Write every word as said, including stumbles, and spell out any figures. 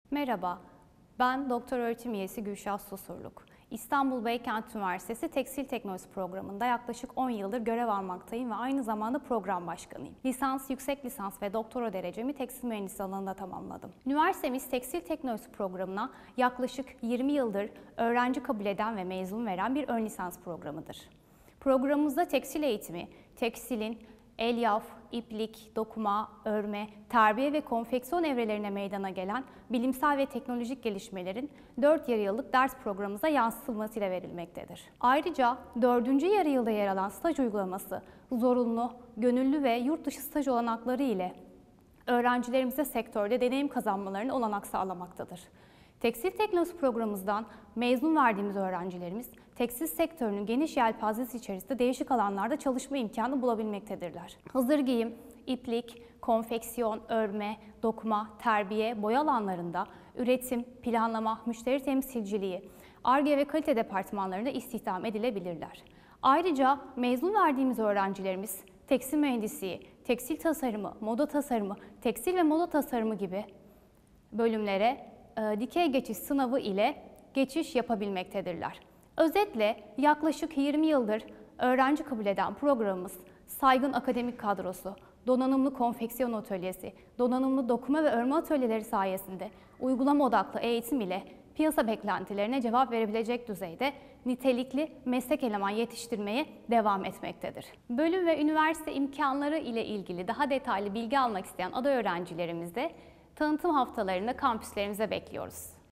Merhaba, ben doktor öğretim üyesi Gülşah Susurluk. İstanbul Beykent Üniversitesi Tekstil Teknolojisi Programı'nda yaklaşık on yıldır görev almaktayım ve aynı zamanda program başkanıyım. Lisans, yüksek lisans ve doktora derecemi tekstil mühendisliği alanında tamamladım. Üniversitemiz Tekstil Teknolojisi Programı'na yaklaşık yirmi yıldır öğrenci kabul eden ve mezun veren bir ön lisans programıdır. Programımızda tekstil eğitimi, tekstilin elyaf, iplik, dokuma, örme, terbiye ve konfeksiyon evrelerine meydana gelen bilimsel ve teknolojik gelişmelerin dört yarı yıllık ders programımıza yansıtılmasıyla verilmektedir. Ayrıca dördüncü yarı yılda yer alan staj uygulaması, zorunlu, gönüllü ve yurt dışı staj olanakları ile öğrencilerimize sektörde deneyim kazanmalarına olanak sağlamaktadır. Tekstil teknolojisi programımızdan mezun verdiğimiz öğrencilerimiz, tekstil sektörünün geniş yelpazesi içerisinde değişik alanlarda çalışma imkanı bulabilmektedirler. Hazır giyim, iplik, konfeksiyon, örme, dokuma, terbiye, boya alanlarında üretim, planlama, müşteri temsilciliği, Ar-Ge ve kalite departmanlarında istihdam edilebilirler. Ayrıca mezun verdiğimiz öğrencilerimiz tekstil mühendisliği, tekstil tasarımı, moda tasarımı, tekstil ve moda tasarımı gibi bölümlere dikey geçiş sınavı ile geçiş yapabilmektedirler. Özetle yaklaşık yirmi yıldır öğrenci kabul eden programımız saygın akademik kadrosu, donanımlı konfeksiyon atölyesi, donanımlı dokuma ve örme atölyeleri sayesinde uygulama odaklı eğitim ile piyasa beklentilerine cevap verebilecek düzeyde nitelikli meslek eleman yetiştirmeye devam etmektedir. Bölüm ve üniversite imkanları ile ilgili daha detaylı bilgi almak isteyen aday öğrencilerimizi de tanıtım haftalarında kampüslerimize bekliyoruz.